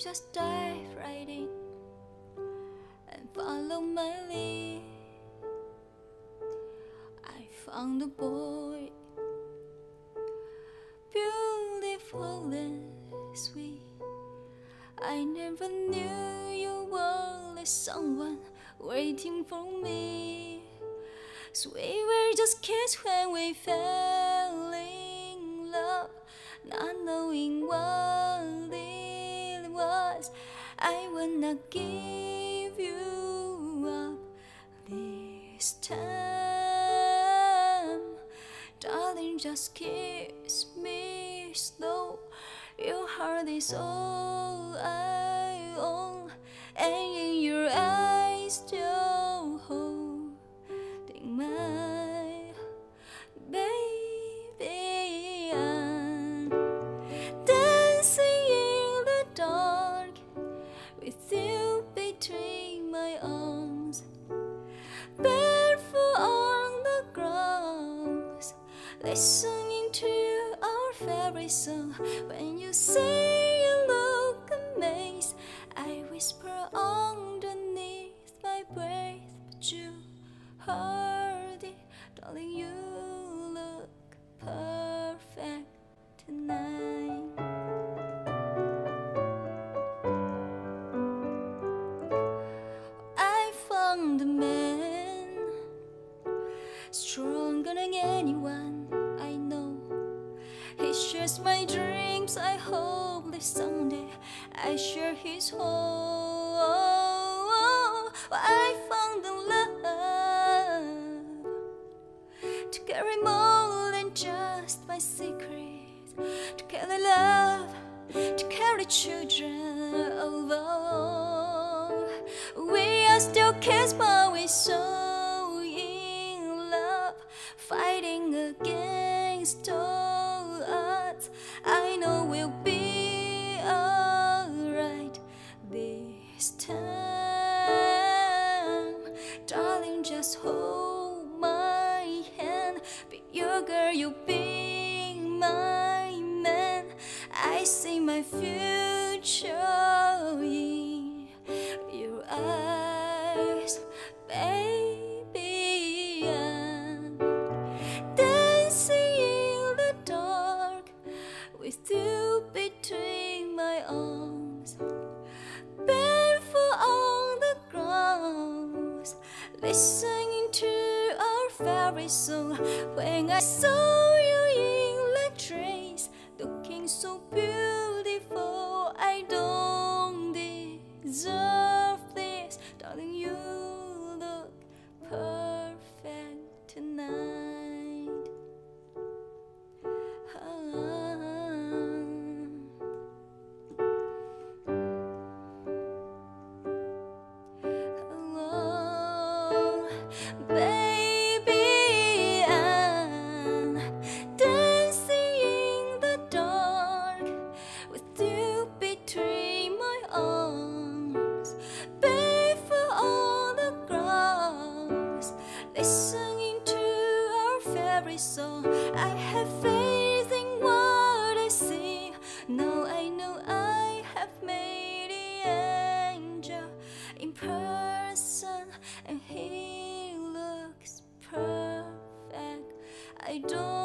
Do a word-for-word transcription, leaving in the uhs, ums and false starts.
just dive right in and follow my lead. I found a boy, beautiful and sweet. I never knew you were like someone waiting for me. So we were just kids when we fell in love, not knowing what it was. I will not give you up this time. Darling, just kiss me slow. Your heart is all I own, and in your eyes you're holding my baby. I'm dancing in the dark with you between my arms, barefoot on the grass, listening to our favorite song. When you say you look amazed, I whisper underneath my breath, but you heard it. Darling, you look perfect tonight. I found a man stronger than anyone I know. He shares my dreams. I hope that someday I share his home. I found a love to carry more than just my secret, to carry love, to carry children over. We are still kids, but we're so in love, fighting against all odds. I know we'll be alright this time. Darling, just hold my hand. Be your girl, you be my man. I see my future in your eyes, baby. I'm dancing in the dark with you between my arms, barefoot on the grass, listening to our favorite song. When I saw you in like dreams, looking so beautiful, I don't deserve this. Darling, you look perfect tonight. Oh, baby, I'm dancing in the dark with you between my arms, barefoot on the grass, listening to our favorite song. I have faith in what I see. Now I know I have made the angel in person, and he looks perfect. I don't